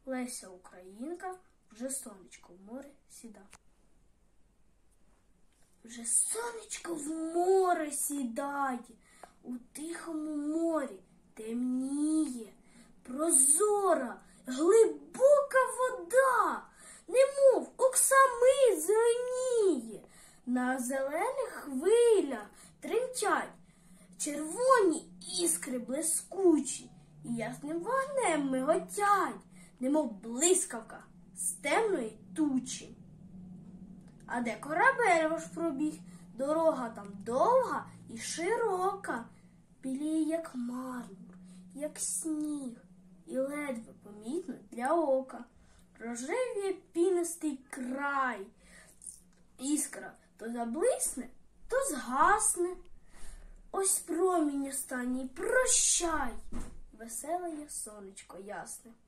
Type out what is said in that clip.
Леся Українка, вже сонечко в море сіда. Вже сонечко в море сідає, у тихому морі темніє, прозора, глибока вода, немов оксамит зеленіє. На зелених хвилях тремтять червоні іскри блискучі, і ясним вогнем миготять, немов блискавка з темної тучі. А де корабель ваш пробіг, дорога там довга і широка, біліє, як мармур, як сніг, і ледве помітно для ока. Рожевіє пінистий край, іскра то заблисне, то згасне. Ось промінь останній, прощай, веселе є сонечко ясне.